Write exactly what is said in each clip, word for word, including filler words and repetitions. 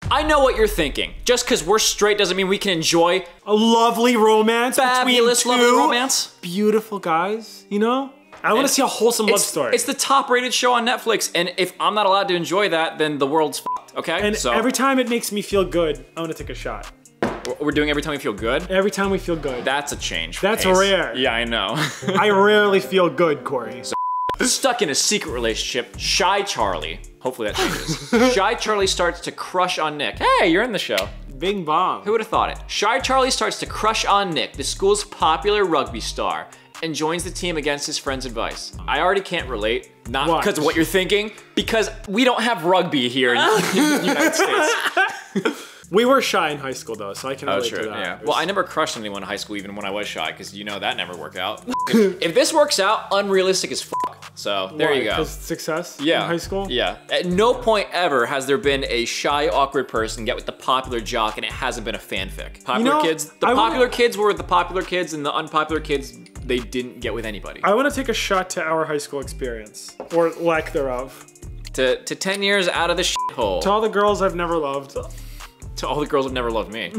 I know what you're thinking. Just because we're straight doesn't mean we can enjoy a lovely romance fabulous between two lovely romance. Beautiful guys, you know? I want to see a wholesome love story. It's the top rated show on Netflix, and if I'm not allowed to enjoy that, then the world's fucked, okay? And so, every time it makes me feel good, I want to take a shot. We're doing every time we feel good? Every time we feel good. That's a change. That's pace. rare. Yeah, I know. I rarely feel good, Corey. So, stuck in a secret relationship, Shy Charlie, hopefully that changes. Shy Charlie starts to crush on Nick. Hey, you're in the show. Bing bong. Who would have thought it? Shy Charlie starts to crush on Nick, the school's popular rugby star, and joins the team against his friend's advice. I already can't relate, not because of what you're thinking, because we don't have rugby here in the United States. We were shy in high school though, so I can relate oh, true. to that. Yeah. Well, I never crushed anyone in high school, even when I was shy, because you know that never worked out. if, if this works out, unrealistic as fuck. So there Why? you go. Because success yeah. in high school? Yeah. At no point ever has there been a shy, awkward person get with the popular jock and it hasn't been a fanfic. Popular you know, kids, the I popular wanna... kids were the popular kids and the unpopular kids, they didn't get with anybody. I want to take a shot to our high school experience, or lack thereof. To, to ten years out of the shithole. To all the girls I've never loved. To all the girls who've never loved me.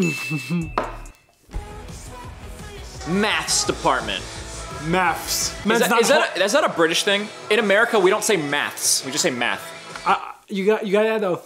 Maths department. Maths. Is that, is, that a, is that a British thing? In America, we don't say maths. We just say math. Uh, you got you got to add a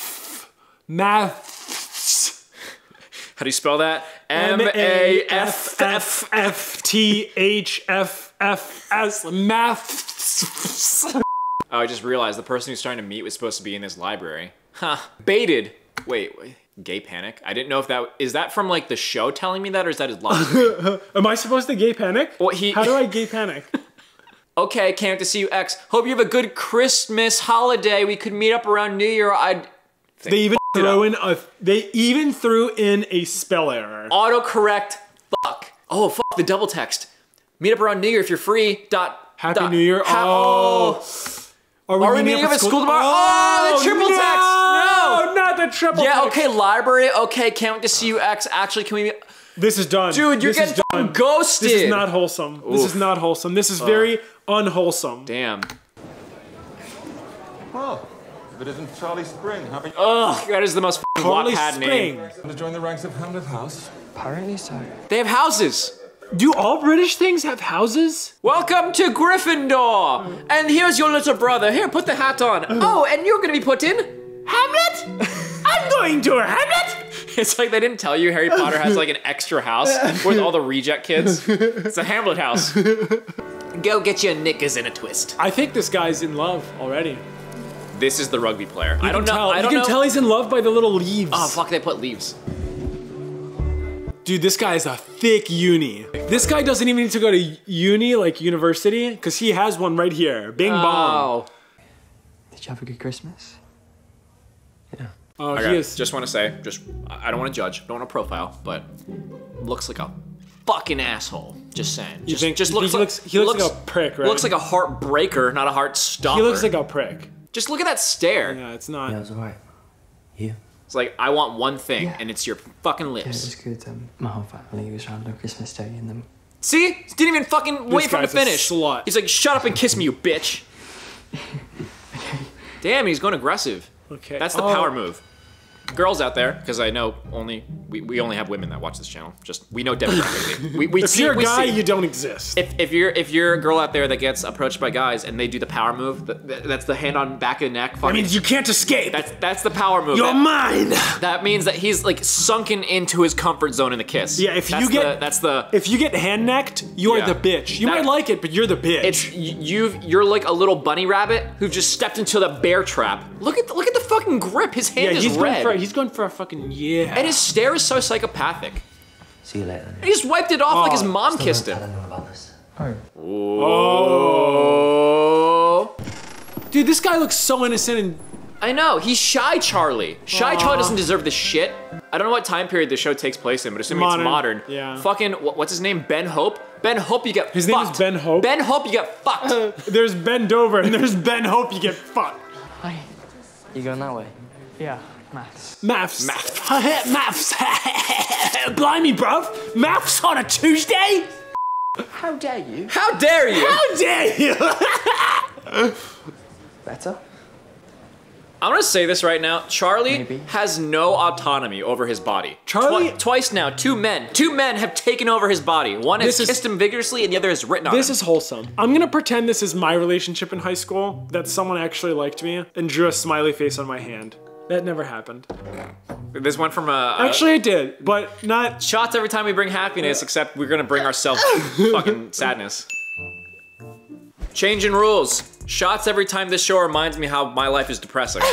maths. How do you spell that? M A F F F T H F F S. Maths. Oh, I just realized the person who's trying to meet was supposed to be in this library. Huh. Baited. Wait, wait. Gay panic? I didn't know if that is that from like the show telling me that, or is that his line? Am I supposed to gay panic? Well, he, How do I gay panic? Okay, can't wait to see you, X. Hope you have a good Christmas holiday. We could meet up around New Year. I'd. They even throw in a. They even threw in a spell error. Autocorrect. Fuck. Oh fuck the double text. Meet up around New Year if you're free. Dot. Happy dot, New Year. Ha Oh. Are we, Are we meeting up at school, school tomorrow? Oh, the triple no, text! No! Not the triple yeah, text! Yeah, okay, library, okay, can't wait to see you, X. Actually, can we meet? This is done. Dude, you're this getting done. ghosted! This is not wholesome. Oof. This is not wholesome. This is very uh, unwholesome. Damn. Well, if it isn't Charlie Spring, happy... Ugh, that is the most f***ing Wattpad name. Want to join the ranks of Hamlet House? Apparently so. They have houses. Do all British things have houses? Welcome to Gryffindor! And here's your little brother. Here, put the hat on. Oh, and you're gonna be put in Hamlet? I'm going to a Hamlet? It's like they didn't tell you Harry Potter has like an extra house with all the reject kids. It's a Hamlet house. Go get your knickers in a twist. I think this guy's in love already. This is the rugby player. You I don't know. Tell. I don't you can know. tell he's in love by the little leaves. Oh, fuck, they put leaves. Dude, this guy is a thick uni. This guy doesn't even need to go to uni, like university, because he has one right here. Bing oh. bong. Did you have a good Christmas? Yeah. Oh, okay. he is. Just want to say, just I don't want to judge, don't want to profile, but looks like a fucking asshole. Just saying. You just, think, just you looks, think like, he looks, he looks, looks like a prick, right? Looks like a heartbreaker, not a heart stopper. He looks like a prick. Just look at that stare. Yeah, it's not. Yeah, it was alright. You? It's like, I want one thing, yeah. and it's your fucking lips. Yeah, it was good. Um, my whole family was around on Christmas Day and then... See? Didn't even fucking this wait for him to finish. A slut. He's like, shut up and kiss me, you bitch. Okay. Damn, he's going aggressive. Okay. That's the oh. power move. Girls out there, because I know only we, we only have women that watch this channel. Just we know demographically. we we if see, you're a we guy, see. you don't exist. If if you're if you're a girl out there that gets approached by guys and they do the power move, that, that's the hand on back of the neck. That means you can't escape. That's that's the power move. You're that, mine. That means that he's like sunken into his comfort zone in the kiss. Yeah, if that's you get the, that's the if you get hand necked, you yeah. are the bitch. You that, might like it, but you're the bitch. It's you've you're like a little bunny rabbit who just stepped into the bear trap. Look at the, look at the fucking grip. His hand yeah, is he's red. Going for, he's going for a fucking yeah. And his stare is so psychopathic. See you later. He just wiped it off oh, like his mom Still kissed don't him. tell anyone about this. Oh. Oh. Dude, this guy looks so innocent and... I know, he's Shy Charlie. Shy Aww. Charlie doesn't deserve this shit. I don't know what time period the show takes place in, but assuming modern. it's modern. Yeah. Fucking, what, what's his name? Ben Hope? Ben Hope, you get His fucked. name is Ben Hope? Ben Hope, you get fucked. Uh, there's Ben Dover and there's Ben Hope, you get fucked. Hi. You going that way? Yeah, maths. Maths. Maths. Maths. Blimey, bruv. Maths on a Tuesday? How dare you? How dare you? How dare you? Better? I'm gonna say this right now. Charlie Maybe. has no autonomy over his body. Charlie- Twi twice now, two men, two men have taken over his body. One has This is- kissed him vigorously, and the other has written on This him. is wholesome. I'm gonna pretend this is my relationship in high school, that someone actually liked me and drew a smiley face on my hand. That never happened. This went from a, a Actually, it did, but not. shots every time we bring happiness, except we're gonna bring ourselves fucking sadness. Changing rules. Shots every time this show reminds me how my life is depressing.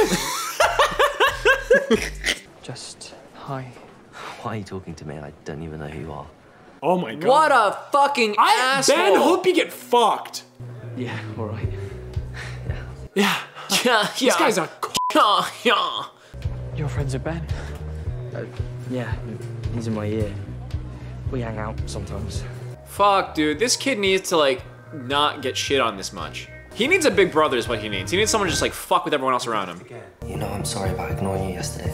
Just hi. Why are you talking to me? I don't even know who you are. Oh my god. What a fucking I, asshole. Ben, hope you get fucked. Yeah, all right. Yeah. Yeah, yeah. This guy's a. Yeah, yeah. Your friends are Ben? Uh, yeah, he's in my year. We hang out sometimes. Fuck, dude. This kid needs to, like, not get shit on this much. He needs a big brother is what he needs. He needs someone to just, like, fuck with everyone else around him. You know, I'm sorry about ignoring you yesterday.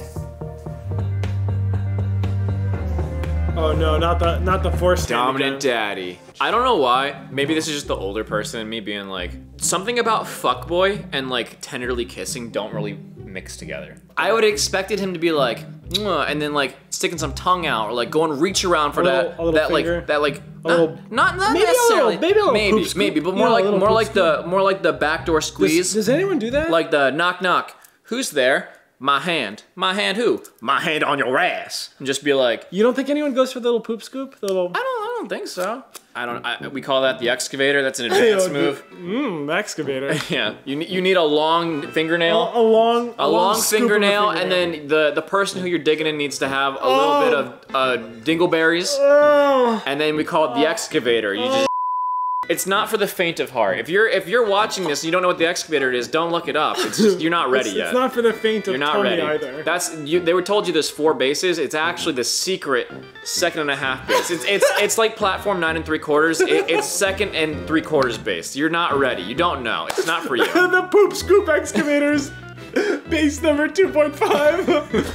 Oh no, not the not the forced hand Dominant again. daddy. I don't know why. Maybe this is just the older person in me being like, something about fuckboy and like tenderly kissing don't really mix together. I would have expected him to be like, "Mwah," and then like sticking some tongue out or like go and reach around for A that, little- a little that finger. like, that like, A not, little- not, not maybe a little- necessarily, maybe a little maybe, poop scoop. maybe, but Yeah, more a like, little more poop like the, more like the backdoor squeeze. Does, does anyone do that? Like the knock knock. Who's there? My hand. My hand who? My hand on your ass. And just be like, You don't think anyone goes for the little poop scoop? The little. I don't, I don't think so. I don't, I, we call that the excavator. That's an advanced move. Mmm, excavator. Yeah, you, ne- you need a long fingernail. A long, A long scoop of a fingernail, and fingernail. then the, the person who you're digging in needs to have a Oh. little bit of uh, dingleberries, Oh. and then we call it the excavator. You just, it's not for the faint of heart. If you're if you're watching this and you don't know what the excavator is, don't look it up. It's just, you're not ready It's, yet. it's not for the faint of You're not tummy ready. either. That's you. They were told you there's four bases. It's actually the secret second and a half base. It's it's it's like platform nine and three quarters. It, it's second and three quarters base. You're not ready. You don't know. It's not for you. The poop scoop excavators, base number two point five.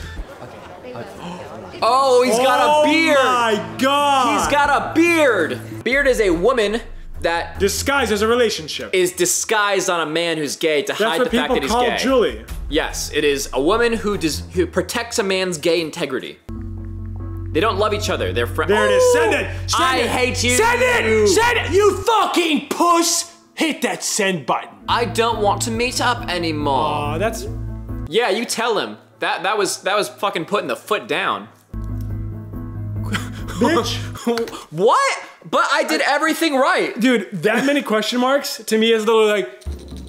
Oh, he's got a beard. Oh my god! He's got a beard. Beard is a woman that disguised as a relationship. is disguised on a man who's gay to That's hide what the fact people that he's call gay. Julie. Yes, it is a woman who does who protects a man's gay integrity. They don't love each other. They're friends. There it is. Send it. Send I it. hate you. Send it. Send it. You fucking puss. Hit that send button. I don't want to meet up anymore. Aw, that's. Yeah, you tell him. That that was that was fucking putting the foot down. Bitch. What? But I did everything right. Dude, that many question marks to me is literally like.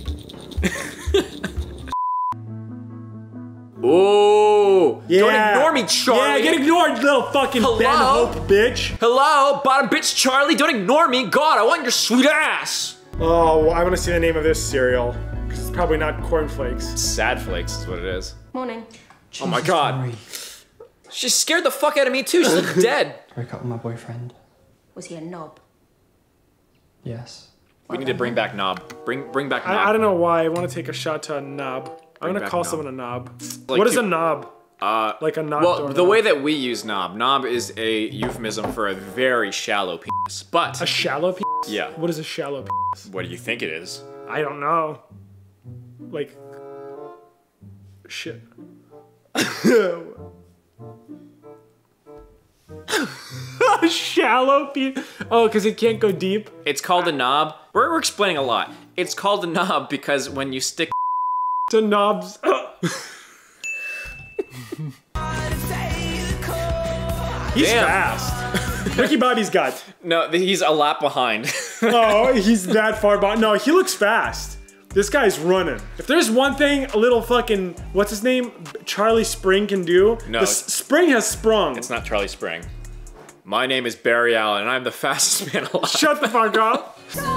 Oh, Yeah. don't ignore me, Charlie. Yeah, get ignored, little fucking Hello? Ben Hope bitch. Hello, bottom bitch Charlie, don't ignore me. God, I want your sweet ass. Oh, well, I want to see the name of this cereal. Because it's probably not cornflakes. Sad flakes is what it is. Morning. Oh my god. She scared the fuck out of me too. She looked dead. Broke up with my boyfriend. Was he a knob? Yes. We need to bring back Knob. Bring bring back Knob. I, I don't know why. I want to take a shot to a knob. I'm Bring going to back call knob. someone a knob. Like what is you- a knob? Uh, Like a knob well, door the knob. way that we use knob, knob is a euphemism for a very shallow penis. But A shallow penis? yeah, What is a shallow penis? what do you think it is? I don't know. Like. Shit. A shallow penis? Oh, because it can't go deep? It's called a knob. We're, we're explaining a lot. It's called a knob because when you stick To knobs. He's Damn. fast. Ricky Bobby's got. no, he's a lap behind. Oh, he's that far behind. No, he looks fast. This guy's running. If there's one thing a little fucking, what's his name? Charlie Spring can do. No. The S- Spring has sprung. It's not Charlie Spring. My name is Barry Allen, and I'm the fastest man alive. Shut the fuck up.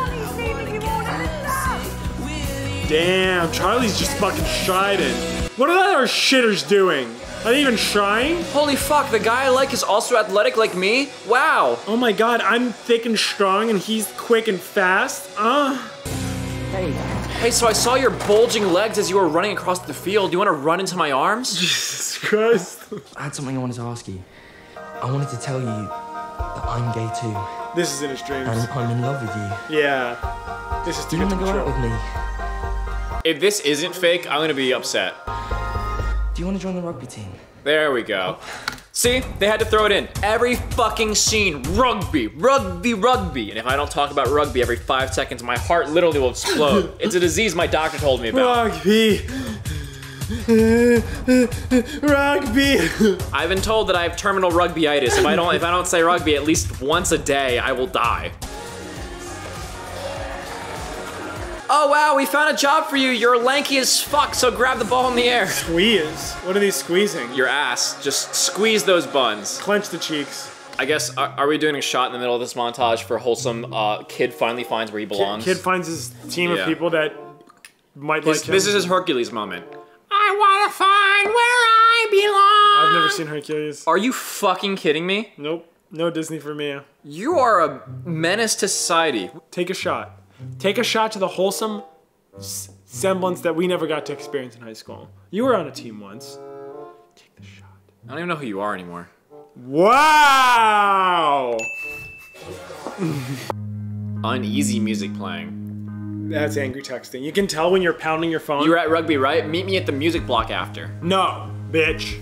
Damn, Charlie's just fucking shining. What are the other shitters doing? Are they even trying? Holy fuck, the guy I like is also athletic like me? Wow. Oh my god, I'm thick and strong and he's quick and fast. Uh. Hey, so I saw your bulging legs as you were running across the field. Do you want to run into my arms? Jesus Christ. I had something I wanted to ask you. I wanted to tell you that I'm gay too, This is in his dreams. and I'm in love with you. Yeah. This is too Do you good want to to be go out true. with me? If this isn't fake, I'm gonna be upset. Do you want to join the rugby team? There we go. See, they had to throw it in. Every fucking scene, rugby, rugby, rugby. And if I don't talk about rugby every five seconds, my heart literally will explode. It's a disease my doctor told me about. Rugby. Rugby. I've been told that I have terminal rugbyitis. If I don't, if I don't say rugby at least once a day, I will die. Oh wow, we found a job for you. You're lanky as fuck, so grab the ball in the air. Squeeze. What are these squeezing? Your ass. Just squeeze those buns. Clench the cheeks. I guess, are, are we doing a shot in the middle of this montage for wholesome uh, kid finally finds where he belongs? Kid, kid finds his team Yeah. of people that might His, like him. this is his Hercules moment. I wanna find where I belong. I've never seen Hercules. Are you fucking kidding me? Nope. No Disney for me. You are a menace to society. Take a shot. Take a shot to the wholesome s semblance that we never got to experience in high school. You were on a team once. Take the shot. I don't even know who you are anymore. Wow! Uneasy music playing. That's angry texting. You can tell when you're pounding your phone. You were at rugby, right? Meet me at the music block after. No, bitch.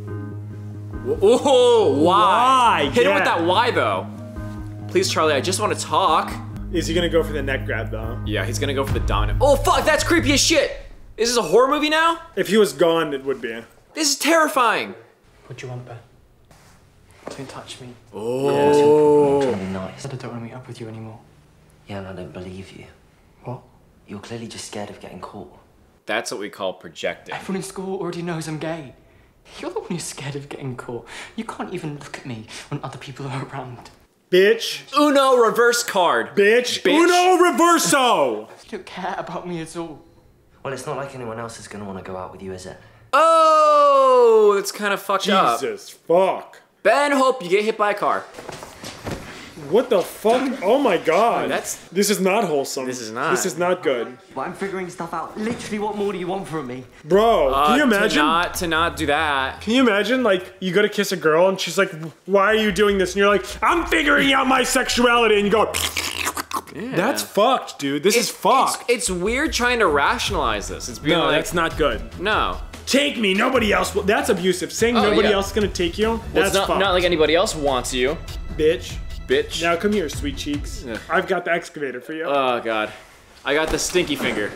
Oh, why? Why? Hit Yeah. him with that why though. Please, Charlie, I just want to talk. Is he gonna go for the neck grab though? Yeah, he's gonna go for the dominant. Oh fuck, that's creepy as shit. Is this a horror movie now? If he was gone, it would be. This is terrifying. What do you want, Ben? Don't touch me. Oh. I'm trying to be nice. I said I don't want to meet up with you anymore. Yeah, and I don't believe you. What? You're clearly just scared of getting caught. That's what we call projecting. Everyone in school already knows I'm gay. You're the one who's scared of getting caught. You can't even look at me when other people are around. Bitch. Uno reverse card. Bitch. Bitch. Uno reverso. You don't care about me at all. Well, it's not like anyone else is gonna want to go out with you, is it? Oh, that's kind of fucked up. Jesus fuck. Ben, hope you get hit by a car. What the fuck? Oh my god. That's- This is not wholesome. This is not. This is not good. But I'm figuring stuff out. Literally, what more do you want from me? Bro, Uh, can you imagine? To not, to not do that. Can you imagine, like, you go to kiss a girl and she's like, why are you doing this? And you're like, I'm figuring out my sexuality. And you go, Yeah. that's fucked, dude. This is fucked. It's, it's weird trying to rationalize this. It's being No, like, that's not good. no. Take me, nobody else will. That's abusive. Saying Oh, nobody yeah. else is gonna take you, Well, that's it's not, fucked. not like anybody else wants you, Bitch. bitch. Now come here, sweet cheeks. Yeah. I've got the excavator for you. Oh god. I got the stinky finger.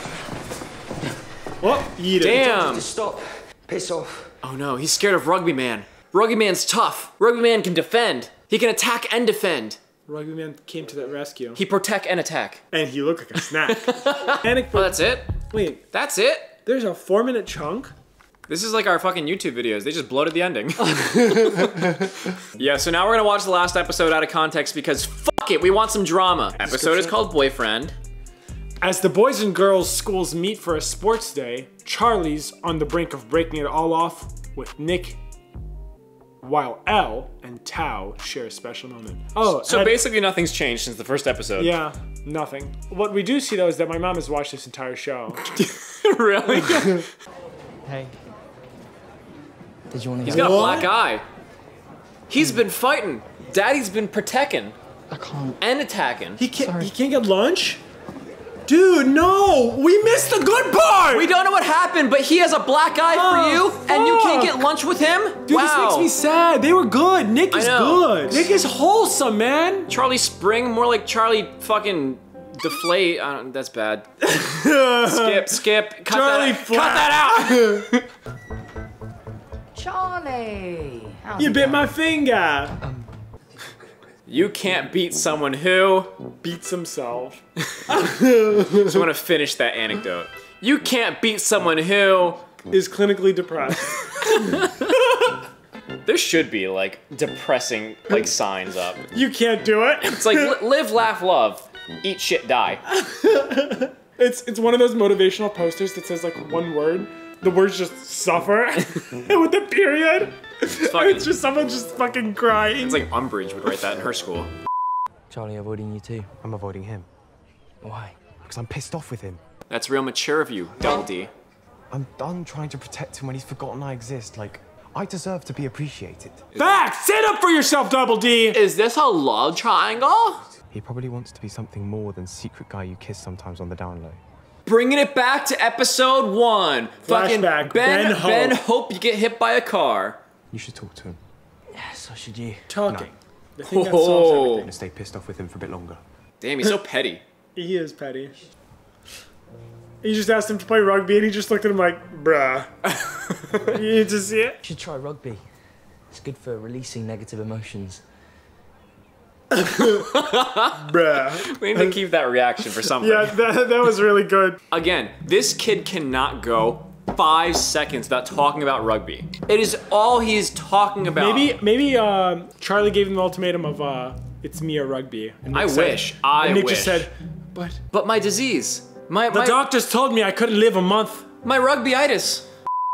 Oh, eat it. Damn. Just stop. Piss off. Oh no, he's scared of Rugby Man. Rugby Man's tough. Rugby Man can defend. He can attack and defend. Rugby Man came to the rescue. He protect and attack. And he looked like a snack. Panic. Oh, that's it? Wait, That's it? there's a four minute chunk? This is like our fucking YouTube videos. They just bloated the ending. Yeah, so now we're gonna watch the last episode out of context because fuck it, we want some drama. Episode is called Boyfriend. As the boys and girls schools meet for a sports day, Charlie's on the brink of breaking it all off with Nick, while Elle and Tao share a special moment. Oh, So and- basically nothing's changed since the first episode. yeah, nothing. What we do see though is that my mom has watched this entire show. Really? Hey. Did you want to He's go? got a What? black eye. He's been fighting. Daddy's been protecting I can't. and attacking. He can't. Sorry. He can't get lunch. Dude, no! We missed the good part. We don't know what happened, but he has a black eye Oh, for you, and you can't fuck. get lunch with him? Dude, wow. this makes me sad. They were good. Nick is know. good. Nick is wholesome, man. Charlie Spring, more like Charlie fucking Deflate. I don't, that's bad. Skip, skip. Cut Charlie that, cut that out. Charlie! How's You it bit going? my finger. You can't beat someone who. Beats himself. Just want to finish that anecdote. You can't beat someone who. Is clinically depressed. There should be like depressing like signs up. You can't do it. It's like li- live, laugh, love, eat shit, die. It's it's one of those motivational posters that says like one word. The words just suffer with the period. It's, fucking, It's just someone just fucking crying. it's like Umbridge would write that in her school. Charlie, avoiding you too. I'm avoiding him Why? because I'm pissed off with him. That's real mature of you, Double D. I'm done trying to protect him when he's forgotten I exist. Like, I deserve to be appreciated. Fact! Stand up for yourself, Double D! Is this a love triangle? He probably wants to be something more than secret guy you kiss sometimes on the down low. Bringing it back to episode one. Fucking Flashback, Ben, Ben Hope. Ben Hope you get hit by a car. You should talk to him. Yeah, so should you. Talking. No. I think that Oh. solves I'm everything. gonna stay pissed off with him for a bit longer. Damn, he's so petty. He is petty. He just asked him to play rugby and he just looked at him like, bruh. You just see it? You should try rugby. It's good for releasing negative emotions. Bruh. We need to keep that reaction for something. Yeah, that, that was really good. Again, this kid cannot go five seconds without talking about rugby. It is all he's talking about. Maybe maybe um, Charlie gave him the ultimatum of uh, it's me or rugby. And Nick I said- wish. I and Nick wish. just said, but But my disease. My, the my, doctors told me I couldn't live a month. my rugbyitis.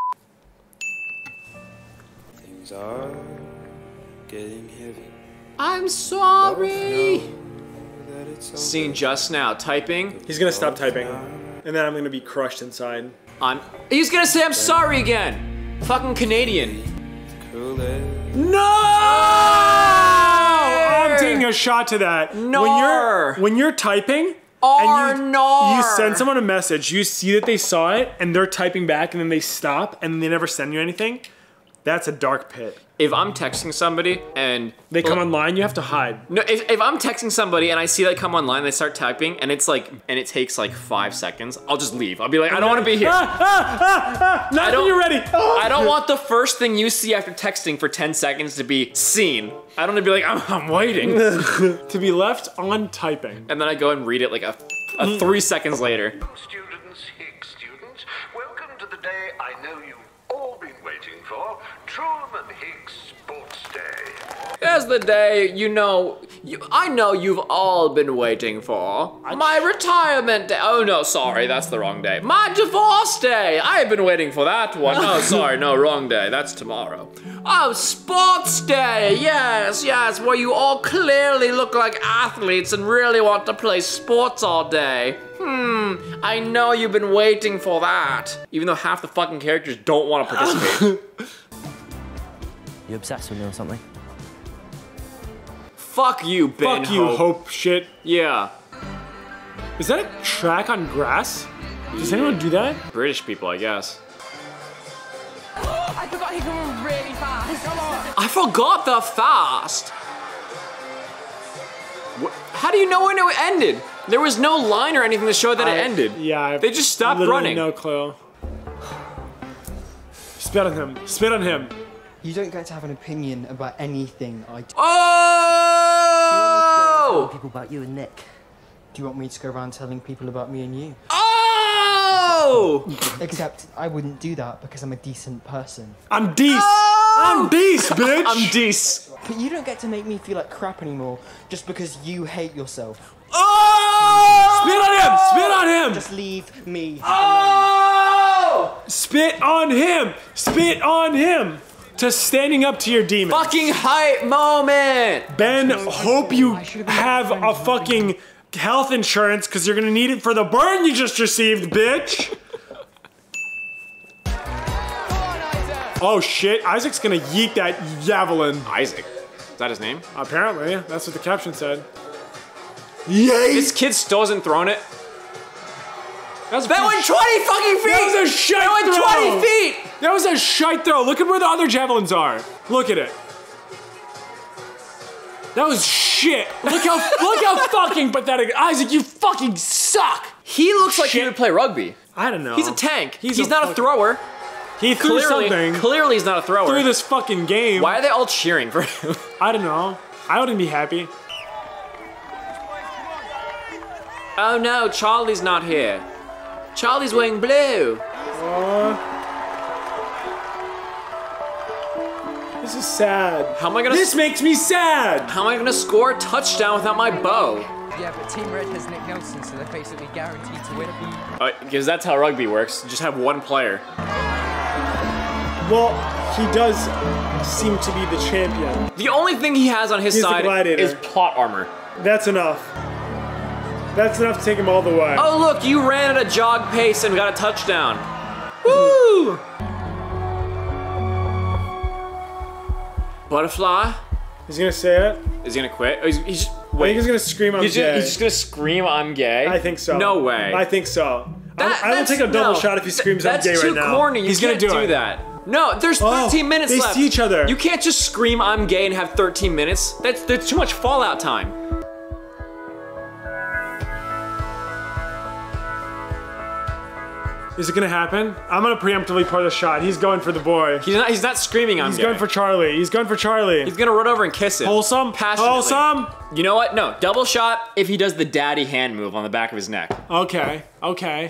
Things are getting heavy. I'm sorry. That it's Seen just now, typing He's gonna stop typing. And then I'm gonna be crushed inside. on. He's gonna say I'm sorry again. Fucking Canadian. cruel as No! I'm taking a shot to that. Nor. When you're when you're typing Or and you, nor. you send someone a message, you see that they saw it and they're typing back and then they stop and they never send you anything. That's a dark pit. If I'm texting somebody and They come online, you have to hide. no, if, if I'm texting somebody and I see they come online, they start typing, and it's like, and it takes like five seconds, I'll just leave. I'll be like, I don't want to be here. Ah, ah, ah, ah, not don't- when you're ready. Ah. I don't want the first thing you see after texting for ten seconds to be seen. I don't want to be like, I'm, I'm waiting. To be left on typing. And then I go and read it like a, a three seconds later. Students, Higgs students, welcome to the day I know you've all been waiting for, Truman Higgs Sports Day. Here's the day you know, you, I know you've all been waiting for. My retirement day. Oh no, sorry, that's the wrong day. My divorce day. I've been waiting for that one. No, sorry, no, wrong day. That's tomorrow. Oh, sports day. Yes, yes, where you all clearly look like athletes and really want to play sports all day. Hmm, I know you've been waiting for that. Even though half the fucking characters don't want to participate. You obsessed with me or something? Fuck you, Ben Fuck you, Hope. hope shit. Yeah, Is that a track on grass? Does anyone do that? British people, I guess. I forgot he can run really fast. Come on. I forgot the fast. Wh- How do you know when it ended? There was no line or anything to show that I- it ended. Yeah. I They just stopped literally running. No clue. Spit on him. Spit on him. You don't get to have an opinion about anything I do. Oh! People about you and Nick. Do you want me to go around telling people about me and you? Oh! Except I wouldn't do that because I'm a decent person. I'm Deece. I'm Deece, bitch. I'm Deece. But you don't get to make me feel like crap anymore just because you hate yourself. Oh! Spit on him. Spit on him. Just leave me. Oh! Spit on him. Spit on him. To standing up to your demons. Fucking hype moment. Ben, hope you have a fucking health insurance because you're gonna need it for the burn you just received, bitch. Oh shit, Isaac's gonna yeet that javelin. Isaac. Is that his name? Apparently, that's what the caption said. This kid still hasn't thrown it. That, was That went twenty fucking feet! That was a shite That went throw. twenty feet! That was a shite throw. Look at where the other javelins are. Look at it. That was shit. Look how look how fucking pathetic. Isaac, you fucking suck. He looks like Shit. he would play rugby. I don't know. He's a tank. He's, He's a not a fucking- thrower. He threw Clearly, something clearly he's not a thrower. through this fucking game. Why are they all cheering for him? I don't know. I wouldn't be happy. Oh no, Charlie's not here. Charlie's wearing blue. Uh, this is sad. How am I gonna? This makes me sad. How am I gonna score a touchdown without my bow? Yeah, but Team Red has Nick Nelson, so they're basically guaranteed to win. Because that's how rugby works. Just have one player. Well, he does seem to be the champion. The only thing he has on his He's the side gladiator. is plot armor. That's enough. That's enough to take him all the way. Oh look, you ran at a jog pace and got a touchdown. Woo! Butterfly? He's gonna say it. Is he gonna quit? Oh, he's, he's just, I wait. think he's gonna scream I'm he's, gay. just, he's just gonna scream, I'm gay? I think so. No way. I think so. That, I, I will take a double no, shot if he screams th- I'm gay right now. That's too corny. You He's can't gonna do, do it. that. No, there's thirteen oh, minutes they left. see each other. You can't just scream I'm gay and have thirteen minutes. That's, that's too much fallout time. Is it gonna happen? I'm gonna preemptively put a shot. He's going for the boy. He's not, he's not screaming I'm He's gay. going for Charlie. He's going for Charlie. He's gonna run over and kiss it. Wholesome? Passionately. Wholesome? You know what? No, double shot if he does the daddy hand move on the back of his neck. Okay, okay.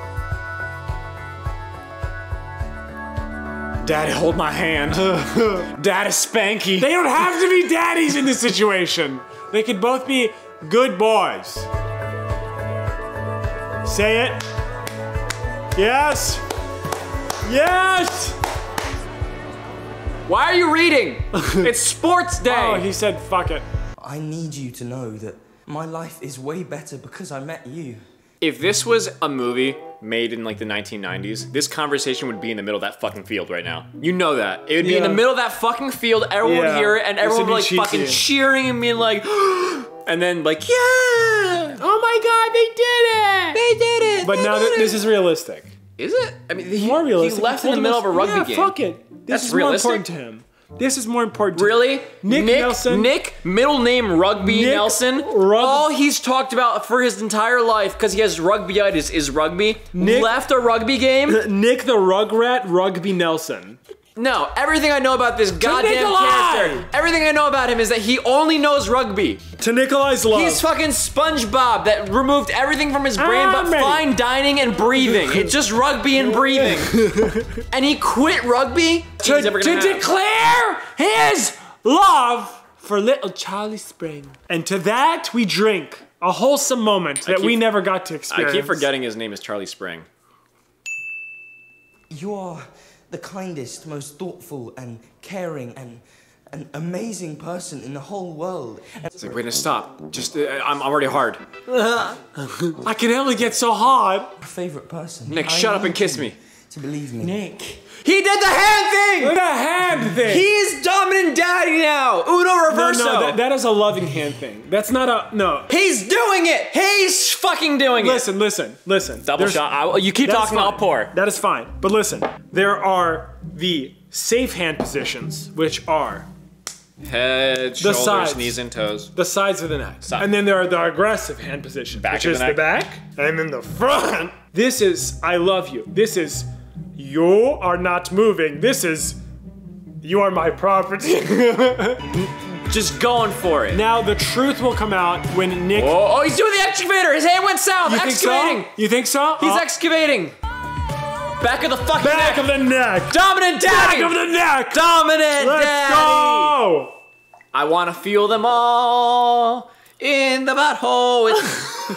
Daddy, hold my hand. Daddy Spanky. They don't have to be daddies in this situation. They could both be good boys. Say it. Yes. Yes. Why are you reading? It's sports day. Oh, he said fuck it. I need you to know that my life is way better because I met you. If this was a movie made in like the nineteen nineties, this conversation would be in the middle of that fucking field right now. You know that. It would be Yeah. in the middle of that fucking field, everyone Yeah. would hear it, and This everyone would would be be like fucking cheesy. cheering and being like, and then like, yeah! Oh my god, they did it! They did it! But they now did th it. this is realistic. Is it? I mean, he, More realistic. he left He in the told middle us- of a rugby yeah, game. fuck it. This That's is realistic? more important to him. This is more important to Really? Nick Nick Nelson. Nick, middle name Rugby Nick Nelson. Rug- All he's talked about for his entire life, because he has rugbyitis, is rugby. Nick- Left a rugby game. Nick the Rugrat Rugby Nelson. No, everything I know about this goddamn Nikolai! character, everything I know about him is that he only knows rugby. To Nikolai's love. He's fucking SpongeBob that removed everything from his brain but I'm ready. fine dining and breathing. It's just rugby and breathing. And he quit rugby? to, He's never to gonna have. declare his love for little Charlie Spring. And to that we drink a wholesome moment that keep- we never got to I experience. keep forgetting his name is Charlie Spring. You are the kindest, most thoughtful and caring and an amazing person in the whole world. And It's like, wait, no, stop. Just, uh, I'm already hard. I can only get so hard. my favorite person. Nick, I shut up and need kiss you me. To believe me. Nick. He did the hand thing! Look at that hand thing. He's dominant daddy now! Uno no, reverso! no, that, that is a loving hand thing. That's not a, no. He's doing it! He's fucking doing Listen, listen, listen. Double There's- shot. I, you keep That's talking, I'll fine. pour. That is fine. But listen, there are the safe hand positions, which are Head, The shoulders, sides. knees, and toes. the sides of the neck. Side. And then there are the aggressive hand positions, Back which of is the the, neck. back, and then the front. This is I love you. This is you are not moving. This is you are my property. Just going for it. Now the truth will come out when Nick. Oh, oh, he's doing the excavator! His hand went south! You think Excavating! so? You think so? He's Uh, excavating! Back of the fucking back neck! of the neck. Dominant daddy! Back of the neck. Dominant Let's daddy! go. I wanna feel them all in the butthole. It's-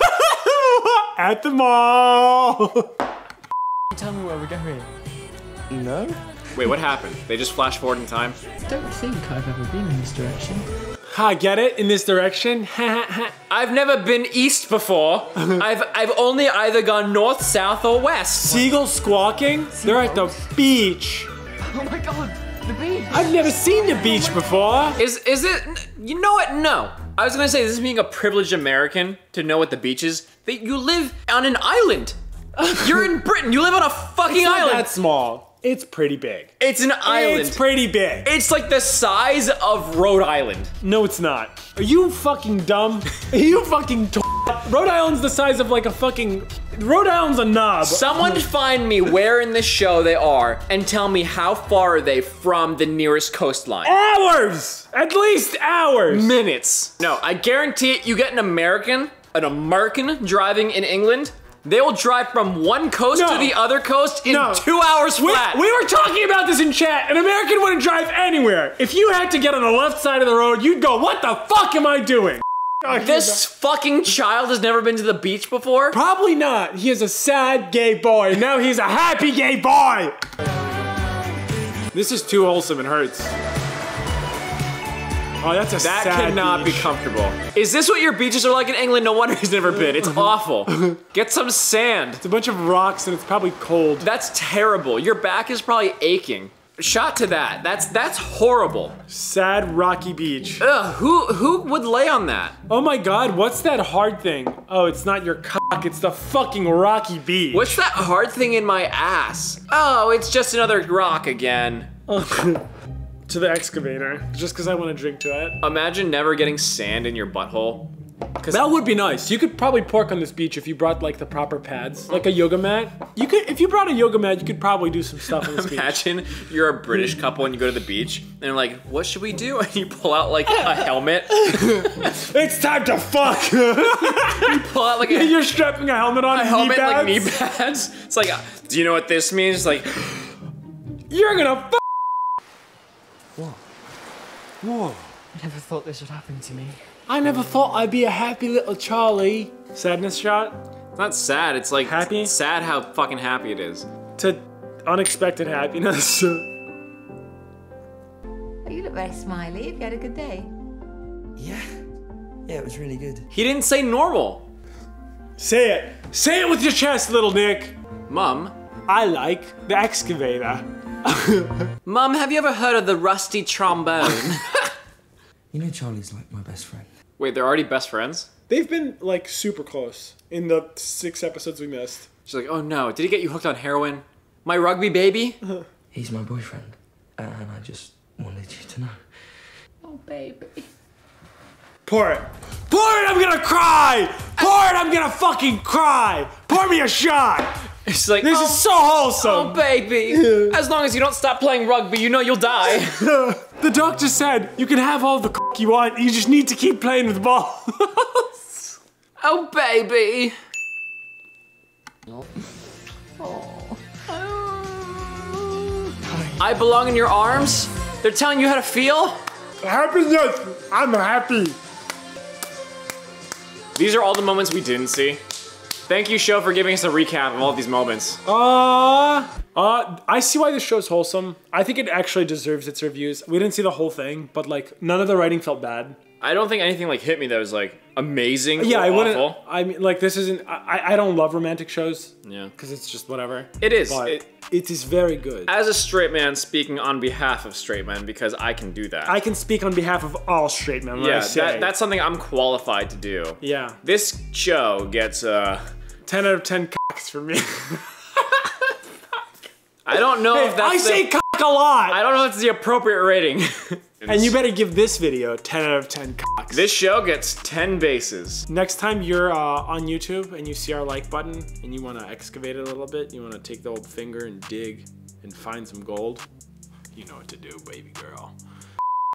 At the mall. Tell me where we're going. No? Wait, what happened? They just flash forward in time? I don't think I've ever been in this direction. Ha, get it? In this direction? I've never been east before. I've I've only either gone north, south, or west. Seagulls squawking? They're at the beach. Oh my god, the beach! I've never seen the beach before. Is is it? You know what? No. I was gonna say this is being a privileged American to know what the beach is. That you live on an island. You're in Britain. You live on a fucking It's not island. that small. It's pretty big. It's an island. It's pretty big. It's like the size of Rhode Island. No, it's not. Are you fucking dumb? Are you fucking t- Rhode Island's the size of like a fucking... Rhode Island's a knob. Someone find me where in this show they are and tell me how far are they from the nearest coastline. Hours! At least hours! Minutes. No, I guarantee it, you get an American, an American driving in England, they will drive from one coast No. to the other coast in No. two hours We, flat. we were talking about this in chat. An American wouldn't drive anywhere. If you had to get on the left side of the road, you'd go, what the fuck am I doing? This fucking child has never been to the beach before? Probably not. He is a sad gay boy. Now he's a happy gay boy. This is too wholesome. It hurts. Oh, that's a That sad cannot beach. be comfortable. Is this what your beaches are like in England? No wonder he's never been. It's awful. Get some sand. It's a bunch of rocks and it's probably cold. That's terrible. Your back is probably aching. shot to that. That's that's horrible. Sad rocky beach. Ugh, who who would lay on that? Oh my god, what's that hard thing? Oh, it's not your cock, it's the fucking rocky beach. What's that hard thing in my ass? Oh, it's just another rock again. To the excavator, just because I want to drink to it. Imagine never getting sand in your butthole. That would be nice. You could probably park on this beach if you brought like the proper pads, like a yoga mat. You could, if you brought a yoga mat, you could probably do some stuff on this beach. Imagine you're a British couple and you go to the beach and they're like, what should we do? And you pull out like a helmet. It's time to fuck. You pull out like a, you're strapping a helmet on. A helmet, knee like knee pads. It's like, do you know what this means? It's like, you're gonna fuck. What? Whoa. I never thought this would happen to me. I never thought I'd be a happy little Charlie. Sadness shot? It's not sad, it's like happy? It's sad how fucking happy it is. To unexpected happiness. Oh, you look very smiley. Have you had a good day? Yeah. Yeah, it was really good. He didn't say normal. Say it. Say it with your chest, little Nick. Mom. I like the excavator. Mom, have you ever heard of the rusty trombone? You know Charlie's like my best friend. Wait, they're already best friends? They've been like super close in the six episodes we missed. She's like, oh no, did he get you hooked on heroin? My rugby baby? He's my boyfriend, and I just wanted you to know. Oh, baby. Pour it. Pour it, I'm gonna cry! Pour it, I'm gonna fucking cry! Pour me a shot! It's like, this oh, is so wholesome! Oh, baby. As long as you don't stop playing rugby, you know you'll die. The doctor said you can have all the c you want, you just need to keep playing with balls. Oh, baby. Oh. I belong in your arms? They're telling you how to feel? Happiness! I'm happy. These are all the moments we didn't see. Thank you, show, for giving us a recap of all these moments. Uh, uh, I see why this show's wholesome. I think it actually deserves its reviews. We didn't see the whole thing, but like none of the writing felt bad. I don't think anything like hit me that was like amazing. Yeah, or I wouldn't. awful. I mean, like this isn't. I I don't love romantic shows. Yeah, because it's just whatever. It is. But It, it is very good. as a straight man speaking on behalf of straight men, because I can do that. I can speak on behalf of all straight men. When I yeah, say. that, that's something I'm qualified to do. Yeah. This show gets uh. ten out of ten cocks for me. I don't know Hey, if that's I say the, cock a lot. I don't know if it's the appropriate rating. And you better give this video ten out of ten cocks. This show gets ten bases. Next time you're uh, on YouTube and you see our like button and you want to excavate it a little bit, you want to take the old finger and dig and find some gold, you know what to do, baby girl.